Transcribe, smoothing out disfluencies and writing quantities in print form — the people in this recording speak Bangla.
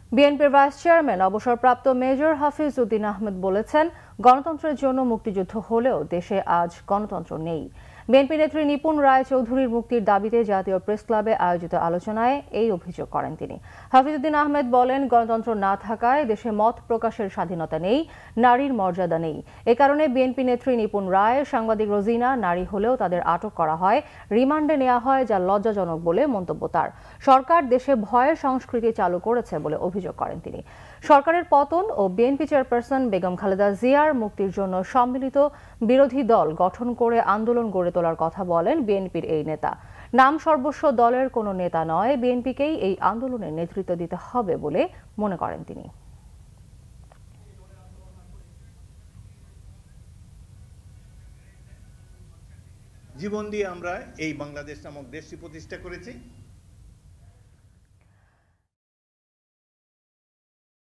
বিএনপির ভাইস চেয়ারম্যান অবসরপ্রাপ্ত মেজর হাফিজ উদ্দিন আহমেদ বলেছেন, গণতন্ত্রের জন্য মুক্তিযুদ্ধ হলেও দেশে আজ গণতন্ত্র নেই। বিএনপি নেত্রী নিপুণ রায় চৌধুরীর মুক্তির দাবিতে জাতীয় প্রেস ক্লাবে আয়োজিত আলোচনায় এই অভিযোগ করেন তিনি। হাফিজ উদ্দিন আহমেদ বলেন, গণতন্ত্র না থাকায় দেশে মত প্রকাশের স্বাধীনতা নেই, নারীর মর্যাদা নেই। এ কারণে বিএনপি নেত্রী নিপুণ রায়, সাংবাদিক রোজিনা নারী হলেও তাদের আটক করা হয়, রিমান্ডে নেওয়া হয়, যা লজ্জাজনক বলে মন্তব্য তার। সরকার দেশে ভয়ের সংস্কৃতি চালু করেছে বলে অভিযোগ করেন তিনি। সরকারের পতন ও বিএনপি চেয়ারপারসন বেগম খালেদা জিয়ার মুক্তির জন্য সম্মিলিত বিরোধী দল গঠন করে আন্দোলন গড়ে তোলার কথা বলেন বিএনপির এই নেতা। নাম সর্বস্ব দলের কোনো নেতা নয়, বিএনপিকেই এই আন্দোলনের নেতৃত্ব দিতে হবে বলে মনে করেন তিনি। জীবন দিয়ে আমরা এই বাংলাদেশ নামক দেশটি প্রতিষ্ঠা করেছি।